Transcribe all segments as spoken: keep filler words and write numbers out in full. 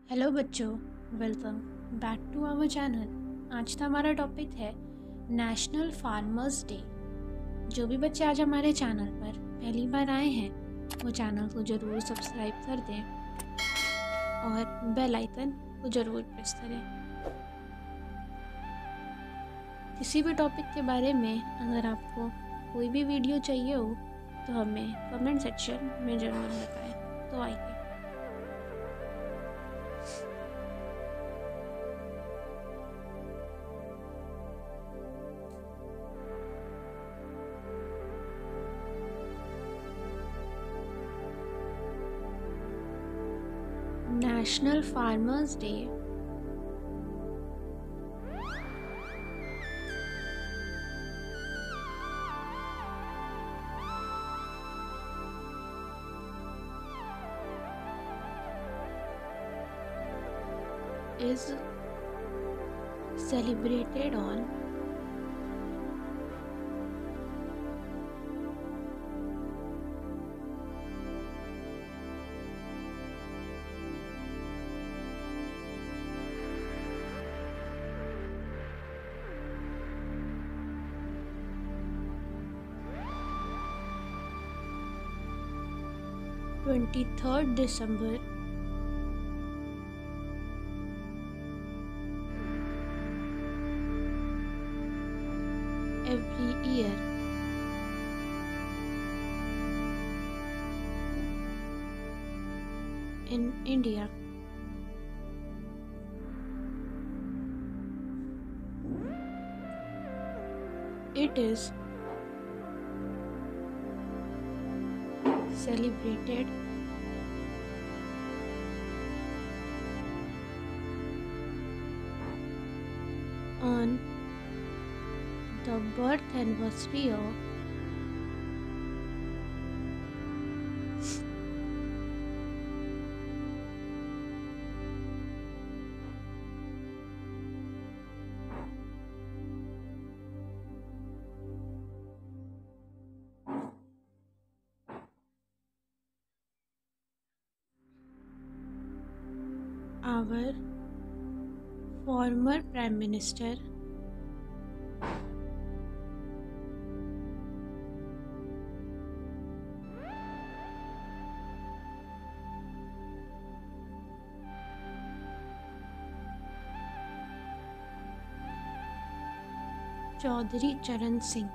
Hello बच्चों, welcome back to our channel. आज का हमारा टॉपिक है नेशनल फार्मर्स डे। जो भी बच्चे आज हमारे चैनल पर पहली बार आए हैं वो चैनल को ज़रूर सब्सक्राइब कर दें और बेल आइकन को ज़रूर प्रेस करें। किसी भी टॉपिक के बारे में अगर आपको कोई भी वीडियो चाहिए हो तो हमें कमेंट सेक्शन में ज़रूर बताएं। तो आइए national farmers day is celebrated on twenty-third December every year. In India. It is celebrated on the birth anniversary of our former Prime Minister Chaudhary Charan Singh.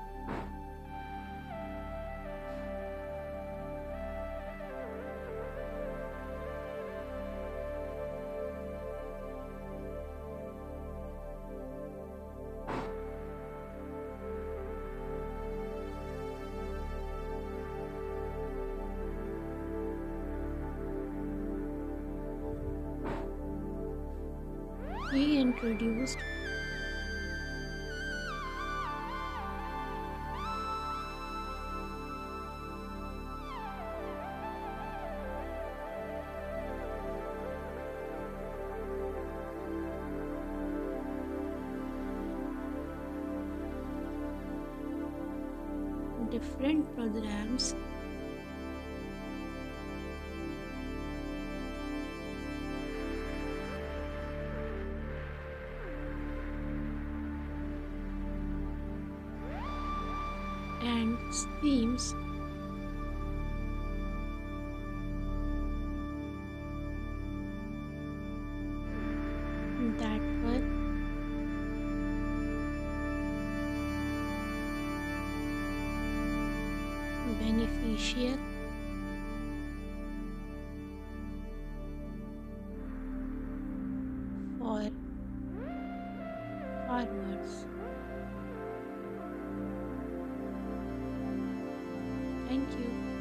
He introduced different programs and schemes that were beneficial for farmers. Thank you.